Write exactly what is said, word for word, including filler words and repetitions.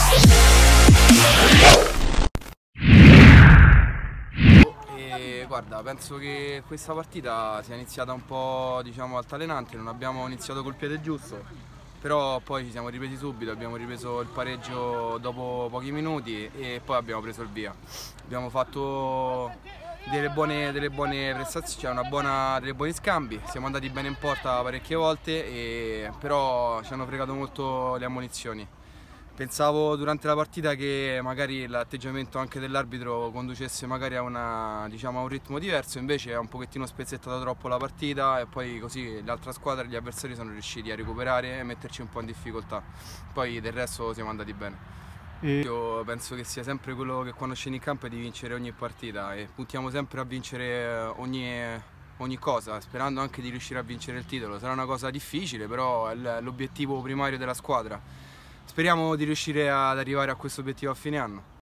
E guarda, penso che questa partita sia iniziata un po', diciamo, altalenante, non abbiamo iniziato col piede giusto, però poi ci siamo ripresi subito, abbiamo ripreso il pareggio dopo pochi minuti e poi abbiamo preso il via. Abbiamo fatto delle buone, delle buone prestazioni, cioè una buona, delle buoni scambi, siamo andati bene in porta parecchie volte, e, però ci hanno fregato molto le ammonizioni. Pensavo durante la partita che magari l'atteggiamento anche dell'arbitro conducesse magari a, una, diciamo, a un ritmo diverso, invece ha un pochettino spezzettato troppo la partita e poi così l'altra squadra e gli avversari sono riusciti a recuperare e metterci un po' in difficoltà. Poi del resto siamo andati bene. E... Io penso che sia sempre quello che quando scendi in campo è di vincere ogni partita e puntiamo sempre a vincere ogni, ogni cosa, sperando anche di riuscire a vincere il titolo. Sarà una cosa difficile, però è l'obiettivo primario della squadra. Speriamo di riuscire ad arrivare a questo obiettivo a fine anno.